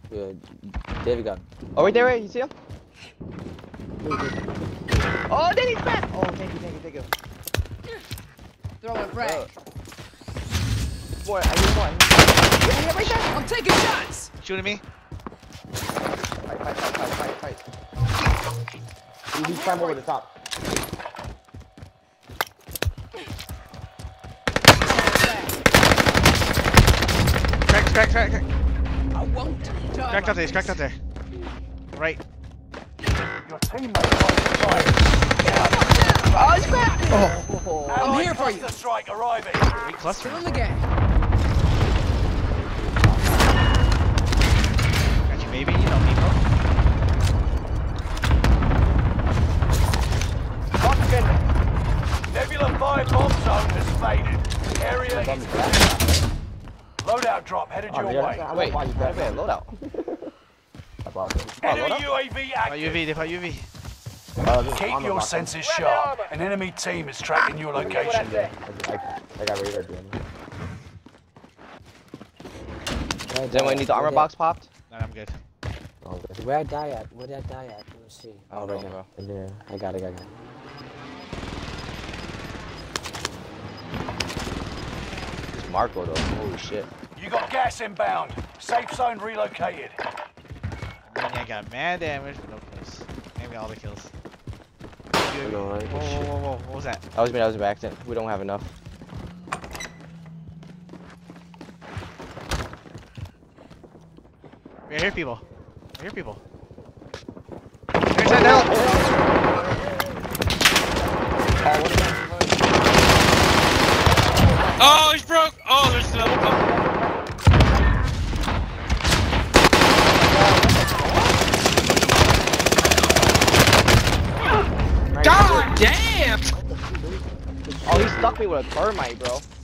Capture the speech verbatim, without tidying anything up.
Good. David got. Oh, right there, right? You see him? Oh, then he's back! Oh, thank you, thank you, thank you. Throw it frag. Boy, I need one. Yeah, right there! I'm taking shots! Shooting me. Fight, fight, fight, fight, fight, fight. He's climbing over the top. Crack, crack, crack, crack. I won't die. Cracked out there, cracked out there. Right. Your teammate is on Oh, he's cracked! Oh. I'm here for you. The strike arriving. Wait, cluster. Still in the game. Got you, maybe. You know me, bro. Once again, Nebula five bomb zone has faded. Area is loadout drop headed Oh, your yeah, way. Wait, wait, wait, loadout. Enemy U A V Fire U active. V, they fire U V. Uh, this is Keep on the your block. senses sharp. An enemy team is tracking your location. I, I, I got radar doing. Does anyone need the armor box popped? Nah, I'm good. Oh, okay. Where I die at? Where did I die at? Let me see. Oh, right here. And there, I got it, I got it. It's Marco though. Holy shit. You got gas inbound. Safe zone relocated. I mean, I got mad damage, but no kills. And we got all the kills. You know, like, Whoa, whoa, whoa, whoa, what was that? That was me, that was an accident. We don't have enough. I hear people. I hear people. Here's that down! Oh, he's broke! Oh, there's still oh. God damn! Oh, he stuck me with a thermite, bro.